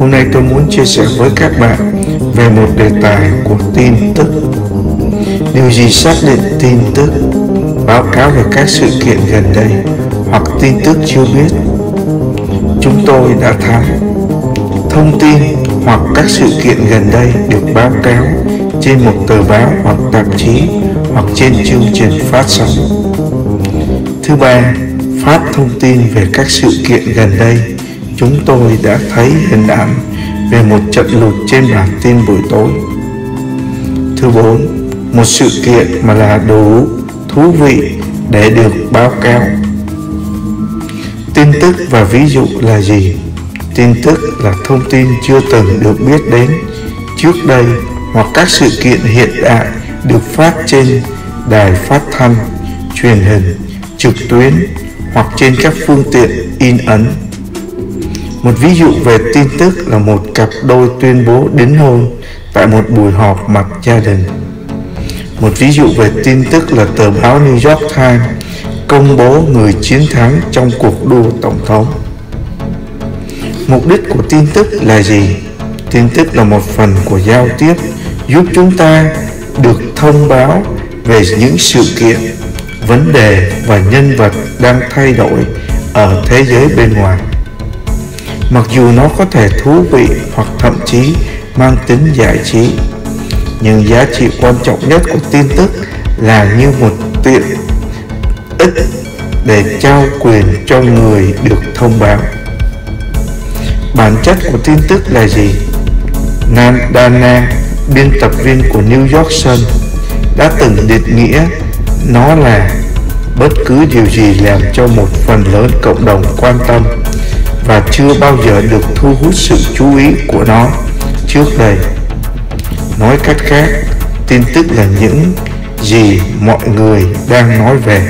Hôm nay tôi muốn chia sẻ với các bạn về một đề tài của tin tức. Điều gì xác định tin tức? Báo cáo về các sự kiện gần đây hoặc tin tức chưa biết. Chúng tôi đã thắng. Thông tin hoặc các sự kiện gần đây được báo cáo trên một tờ báo hoặc tạp chí hoặc trên chương trình phát sóng. Thứ ba, phát thông tin về các sự kiện gần đây. Chúng tôi đã thấy hình ảnh về một trận lụt trên bản tin buổi tối. Thứ bốn, một sự kiện mà là đủ thú vị để được báo cáo. Tin tức và ví dụ là gì? Tin tức là thông tin chưa từng được biết đến trước đây hoặc các sự kiện hiện đại được phát trên đài phát thanh, truyền hình, trực tuyến hoặc trên các phương tiện in ấn. Một ví dụ về tin tức là một cặp đôi tuyên bố đính hôn tại một buổi họp mặt gia đình. Một ví dụ về tin tức là tờ báo New York Times công bố người chiến thắng trong cuộc đua tổng thống. Mục đích của tin tức là gì? Tin tức là một phần của giao tiếp giúp chúng ta được thông báo về những sự kiện, vấn đề và nhân vật đang thay đổi ở thế giới bên ngoài. Mặc dù nó có thể thú vị hoặc thậm chí mang tính giải trí, nhưng giá trị quan trọng nhất của tin tức là như một tiện ích để trao quyền cho người được thông báo. Bản chất của tin tức là gì? Dana, biên tập viên của New York Sun, đã từng định nghĩa nó là bất cứ điều gì làm cho một phần lớn cộng đồng quan tâm và chưa bao giờ được thu hút sự chú ý của nó trước đây. Nói cách khác, tin tức là những gì mọi người đang nói về.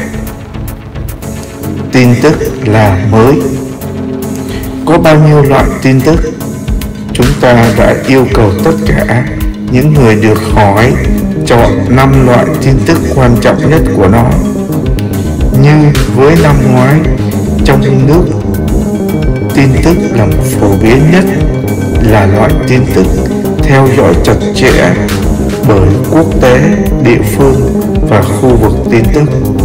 Tin tức là mới. Có bao nhiêu loại tin tức? Chúng ta đã yêu cầu tất cả những người được hỏi chọn 5 loại tin tức quan trọng nhất của nó. Như với năm ngoái, trong nước, tin tức là phổ biến nhất là loại tin tức theo dõi chặt chẽ bởi quốc tế, địa phương và khu vực tin tức.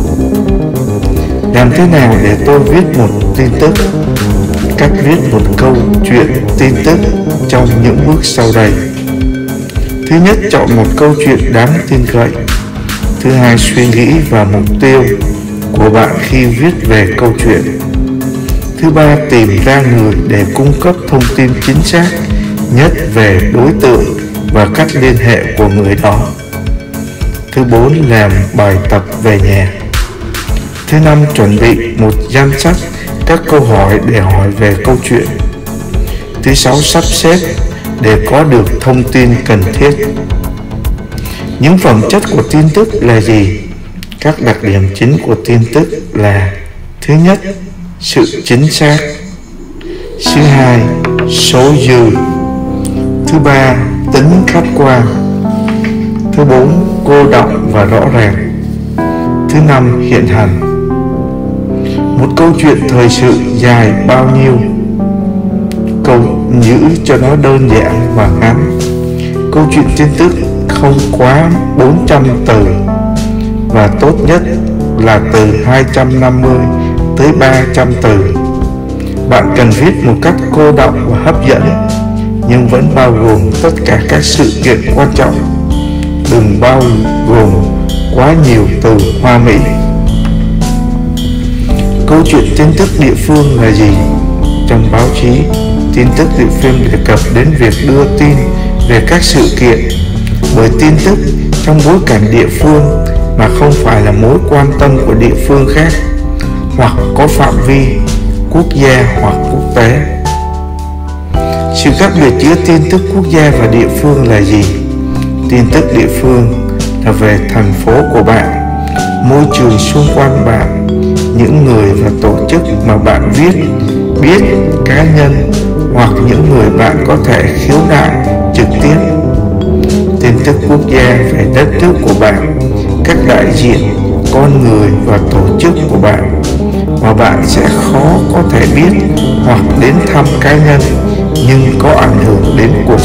Làm thế nào để tôi viết một tin tức? Cách viết một câu chuyện tin tức trong những bước sau đây. Thứ nhất, chọn một câu chuyện đáng tin cậy. Thứ hai, suy nghĩ và mục tiêu của bạn khi viết về câu chuyện. Thứ ba, tìm ra người để cung cấp thông tin chính xác nhất về đối tượng và cách liên hệ của người đó. Thứ bốn, làm bài tập về nhà. Thứ năm, chuẩn bị một danh sách các câu hỏi để hỏi về câu chuyện. Thứ sáu, sắp xếp để có được thông tin cần thiết. Những phẩm chất của tin tức là gì? Các đặc điểm chính của tin tức là: thứ nhất, sự chính xác. Thứ hai, số dư. Thứ ba, tính khách quan. Thứ bốn, cô đọng và rõ ràng. Thứ năm, hiện hành. Một câu chuyện thời sự dài bao nhiêu? Câu giữ cho nó đơn giản và ngắn. Câu chuyện tin tức không quá 400 từ và tốt nhất là từ 250 tới 300 từ. Bạn cần viết một cách cô đọng và hấp dẫn, nhưng vẫn bao gồm tất cả các sự kiện quan trọng. Đừng bao gồm quá nhiều từ hoa mỹ. Câu chuyện tin tức địa phương là gì? Trong báo chí, tin tức địa phương đề cập đến việc đưa tin về các sự kiện, bởi tin tức trong bối cảnh địa phương mà không phải là mối quan tâm của địa phương khác, hoặc có phạm vi quốc gia hoặc quốc tế. Sự khác biệt giữa tin tức quốc gia và địa phương là gì? Tin tức địa phương là về thành phố của bạn, môi trường xung quanh bạn, những người và tổ chức mà bạn biết, cá nhân hoặc những người bạn có thể khiếu nại trực tiếp. Tin tức quốc gia về đất nước của bạn, các đại diện, con người và tổ chức của bạn mà bạn sẽ khó có thể biết hoặc đến thăm cá nhân, nhưng có ảnh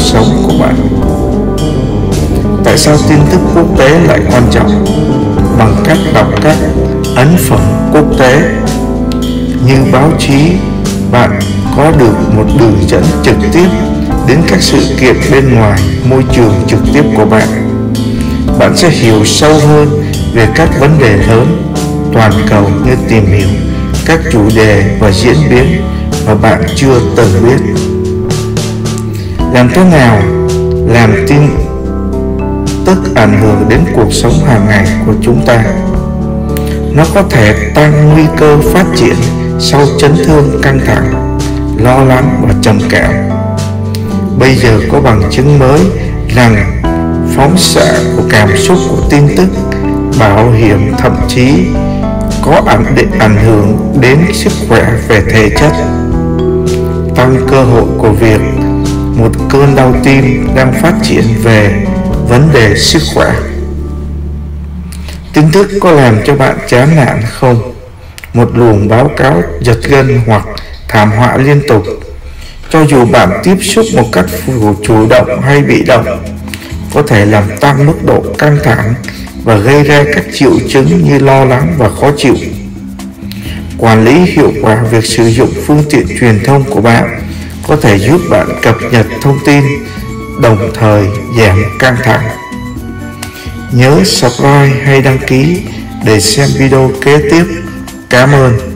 sống của bạn. Tại sao tin tức quốc tế lại quan trọng? Bằng cách đọc các ấn phẩm quốc tế như báo chí, bạn có được một đường dẫn trực tiếp đến các sự kiện bên ngoài môi trường trực tiếp của bạn. Bạn sẽ hiểu sâu hơn về các vấn đề lớn toàn cầu, như tìm hiểu các chủ đề và diễn biến mà bạn chưa từng biết. Làm thế nào làm tin tức ảnh hưởng đến cuộc sống hàng ngày của chúng ta? Nó có thể tăng nguy cơ phát triển sau chấn thương căng thẳng, lo lắng và trầm cảm. Bây giờ có bằng chứng mới rằng phóng xạ của cảm xúc của tin tức bảo hiểm thậm chí có ảnh hưởng đến sức khỏe về thể chất, tăng cơ hội của việc một cơn đau tim đang phát triển về vấn đề sức khỏe. Tin tức có làm cho bạn chán nản không? Một luồng báo cáo giật gân hoặc thảm họa liên tục, cho dù bạn tiếp xúc một cách chủ động hay bị động, có thể làm tăng mức độ căng thẳng và gây ra các triệu chứng như lo lắng và khó chịu. Quản lý hiệu quả việc sử dụng phương tiện truyền thông của bạn có thể giúp bạn cập nhật thông tin, đồng thời giảm căng thẳng. Nhớ subscribe hay đăng ký để xem video kế tiếp. Cảm ơn.